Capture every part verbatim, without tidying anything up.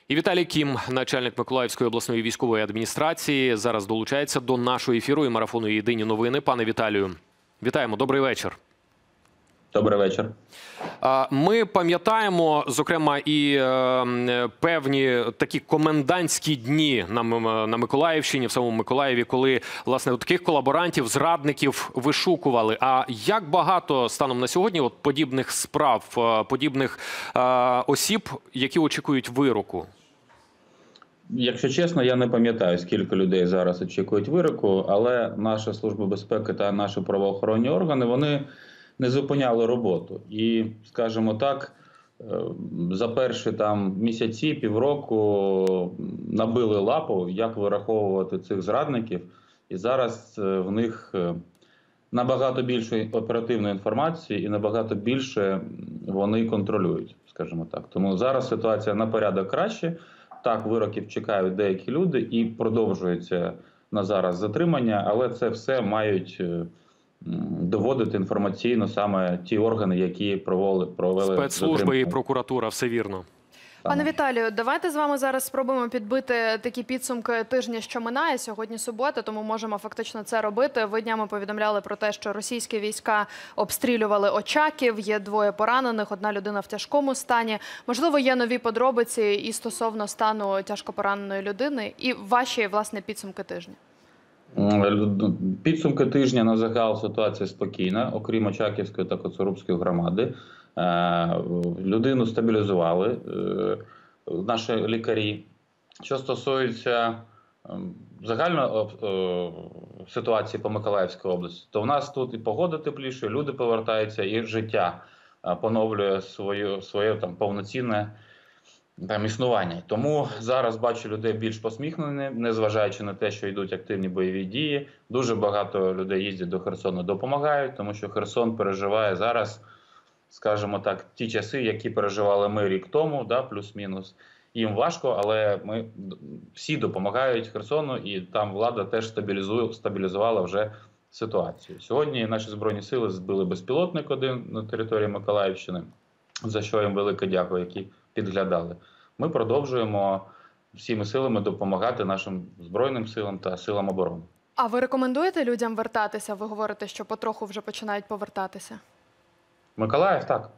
І Віталій Кім, начальник Миколаївської обласної військової адміністрації, зараз долучається до нашого ефіру і марафону «Єдині новини». Пане Віталію, вітаємо, добрий вечір. Добрий вечір. Ми пам'ятаємо, зокрема, і певні такі комендантські дні на Миколаївщині, в самому Миколаєві, коли, власне, таких колаборантів, зрадників вишукували. А як багато станом на сьогодні от подібних справ, подібних осіб, які очікують вироку? Якщо чесно, я не пам'ятаю, скільки людей зараз очікують вироку, але наша Служба безпеки та наші правоохоронні органи, вони не зупиняли роботу. І, скажімо так, за перші там місяці, півроку набили лапу, як вираховувати цих зрадників. І зараз в них набагато більше оперативної інформації і набагато більше вони контролюють, скажімо так. Тому зараз ситуація на порядок краще. Так, вироків чекають деякі люди і продовжується на зараз затримання, але це все мають доводити інформаційно саме ті органи, які провели, провели спецслужби затримання. І прокуратура, все вірно. Пане Віталію, давайте з вами зараз спробуємо підбити такі підсумки тижня, що минає. Сьогодні субота, тому можемо фактично це робити. Ви днями повідомляли про те, що російські війська обстрілювали Очаків, є двоє поранених, одна людина в тяжкому стані. Можливо, є нові подробиці і стосовно стану тяжко пораненої людини, і ваші, власне, підсумки тижня. Підсумки тижня на загал ситуація спокійна, окрім Очаківської та Коцурубської громади. Людину стабілізували наші лікарі. Що стосується загальної ситуації по Миколаївській області, то в нас тут і погода тепліше, люди повертаються, і життя поновлює своє, своє там, повноцінне там, існування. Тому зараз бачу людей більш посміхнені, незважаючи на те, що йдуть активні бойові дії. Дуже багато людей їздять до Херсону, допомагають, тому що Херсон переживає зараз, скажімо так, ті часи, які переживали ми рік тому, да, плюс-мінус. Їм важко, але ми всі допомагають Херсону, і там влада теж стабілізує, стабілізувала вже ситуацію. Сьогодні наші Збройні сили збили безпілотник один на території Миколаївщини, за що їм велике дякую, які підглядали. Ми продовжуємо всіми силами допомагати нашим Збройним силам та силам оборони. А ви рекомендуєте людям вертатися? Ви говорите, що потроху вже починають повертатися. Миколаїв, так.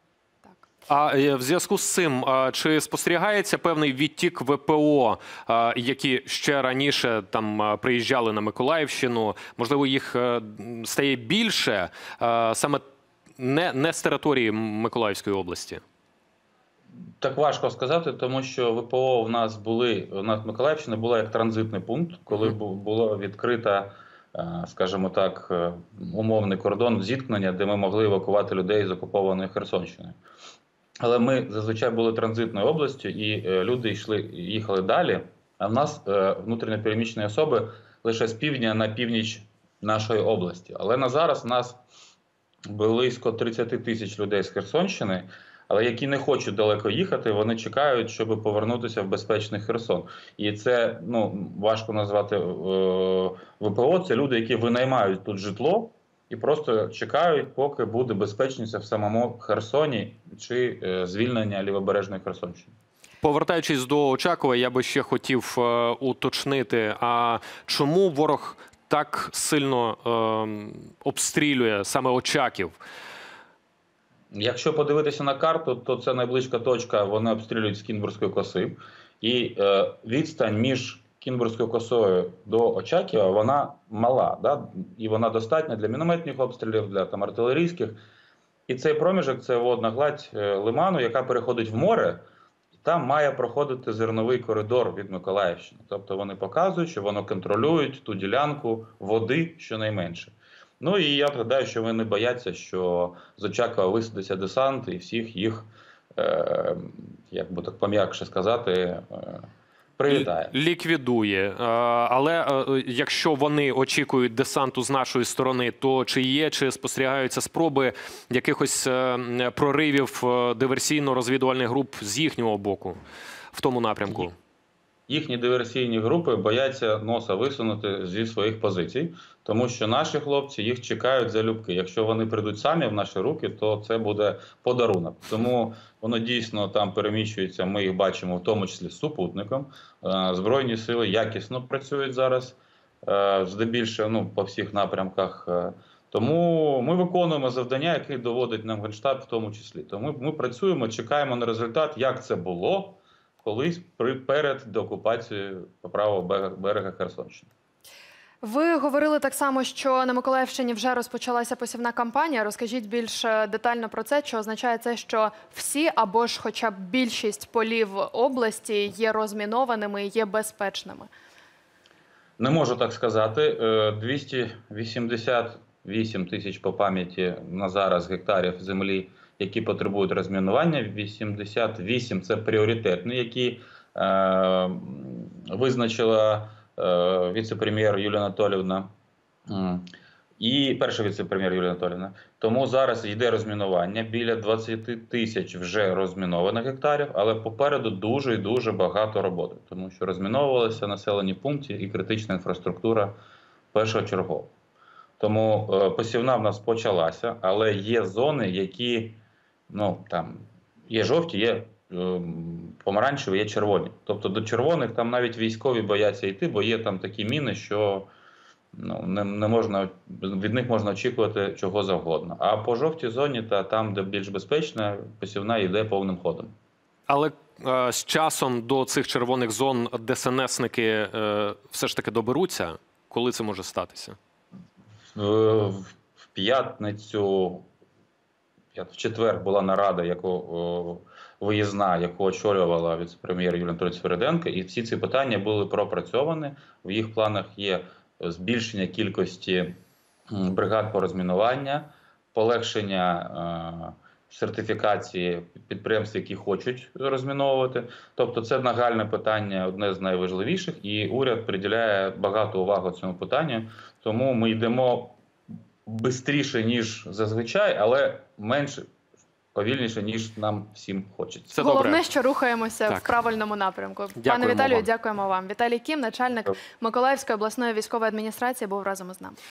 А в зв'язку з цим, чи спостерігається певний відтік ВПО, які ще раніше там приїжджали на Миколаївщину? Можливо, їх стає більше саме не, не з території Миколаївської області? Так важко сказати, тому що ВПО в нас були, у нас Миколаївщина була як транзитний пункт, коли було відкрита, скажімо так, умовний кордон зіткнення, де ми могли евакувати людей з окупованої Херсонщини. Але ми зазвичай були транзитною областю, і люди йшли, їхали далі, а в нас внутрішньо переміщені особи лише з півдня на північ нашої області. Але на зараз у нас близько тридцять тисяч людей з Херсонщини, але які не хочуть далеко їхати, вони чекають, щоб повернутися в безпечний Херсон. І це, ну, важко назвати е, ВПО, це люди, які винаймають тут житло і просто чекають, поки буде безпечність в самому Херсоні чи е, звільнення лівобережної Херсонщини. Повертаючись до Очакова, я би ще хотів е, уточнити, а чому ворог так сильно е, обстрілює саме Очаків? Якщо подивитися на карту, то це найближча точка, вони обстрілюють з Кінбурзької коси. І е, відстань між Кінбурзькою косою до Очакова, вона мала, да? І вона достатня для мінометних обстрілів, для там, артилерійських. І цей проміжок – це водна гладь е, лиману, яка переходить в море, і там має проходити зерновий коридор від Миколаївщини. Тобто вони показують, що вони контролюють ту ділянку води щонайменше. Ну і я гадаю, що вони бояться, що з Очакова висадиться десант і всіх їх, е, як би так пом'якше сказати, е, привітає. Ліквідує. Але якщо вони очікують десанту з нашої сторони, то чи є, чи спостерігаються спроби якихось проривів диверсійно-розвідувальних груп з їхнього боку в тому напрямку? їхні диверсійні групи бояться носа висунути зі своїх позицій, тому що наші хлопці їх чекають залюбки. Якщо вони прийдуть самі в наші руки, то це буде подарунок. Тому воно дійсно там переміщується, ми їх бачимо, в тому числі з супутником. Збройні сили якісно працюють зараз, здебільшого, ну, по всіх напрямках. Тому ми виконуємо завдання, які доводить нам Генштаб в тому числі. Тому ми працюємо, чекаємо на результат, як це було колись при, перед деокупацією правого берега Херсонщини. Ви говорили так само, що на Миколаївщині вже розпочалася посівна кампанія. Розкажіть більш детально про це, що означає це, що всі або ж хоча б більшість полів області є розмінованими і є безпечними? Не можу так сказати. двісті вісімдесят вісім тисяч по пам'яті на зараз гектарів землі, які потребують розмінування. вісімдесят вісім – це пріоритетні, які е, визначила е, віце-прем'єр Юлія Анатоліївна і перша віце-прем'єр Юлія Анатоліївна. Тому зараз йде розмінування. Біля двадцять тисяч вже розмінованих гектарів, але попереду дуже і дуже багато роботи. Тому що розміновувалися населені пункти і критична інфраструктура першочергово. Тому е, посівна в нас почалася, але є зони, які, ну, там, є жовті, є е, помаранчеві, є червоні. Тобто до червоних там навіть військові бояться йти, бо є там такі міни, що ну, не, не можна, від них можна очікувати чого завгодно. А по жовтій зоні, та там, де більш безпечно, посівна йде повним ходом. Але е, з часом до цих червоних зон ДСНСники е, все ж таки доберуться? Коли це може статися? В п'ятницю, в четвер була нарада, яку виїзна, яку очолювала віце-прем'єр Юлія Анатоліївна Свериденко, і всі ці питання були пропрацьовані. В їх планах є збільшення кількості бригад по розмінуванню, полегшення сертифікації підприємств, які хочуть розміновувати. Тобто це нагальне питання, одне з найважливіших, і уряд приділяє багато уваги цьому питанню. Тому ми йдемо швидше, ніж зазвичай, але менше, повільніше, ніж нам всім хочеться. Це Головне, добре. що рухаємося так. в правильному напрямку. Дякуємо Пане Віталію, вам. дякуємо вам. Віталій Кім, начальник Миколаївської обласної військової адміністрації, був разом із нами.